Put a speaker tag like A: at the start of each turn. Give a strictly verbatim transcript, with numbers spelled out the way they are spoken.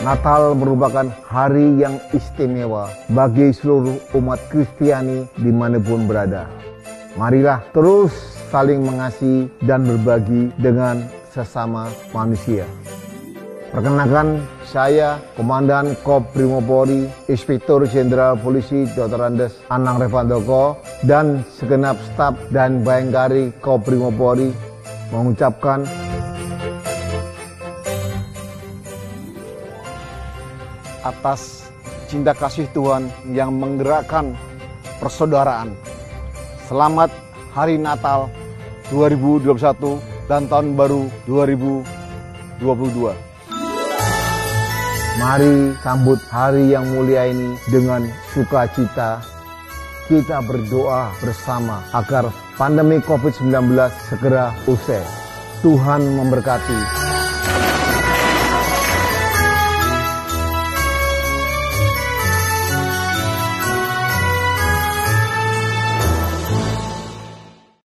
A: Natal merupakan hari yang istimewa bagi seluruh umat Kristiani dimanapun berada. Marilah terus saling mengasihi dan berbagi dengan sesama manusia. Perkenalkan, saya Komandan Kobrimob-Polri, Inspektur Jenderal Polisi Doktor Andes Anang Revandoko, dan segenap staf dan Bayangkari Kobrimob-Polri mengucapkan atas cinta kasih Tuhan yang menggerakkan persaudaraan. Selamat Hari Natal dua ribu dua puluh satu dan Tahun Baru dua ribu dua puluh dua. Mari sambut hari yang mulia ini dengan sukacita. Kita berdoa bersama agar pandemi covid sembilan belas segera usai. Tuhan memberkati.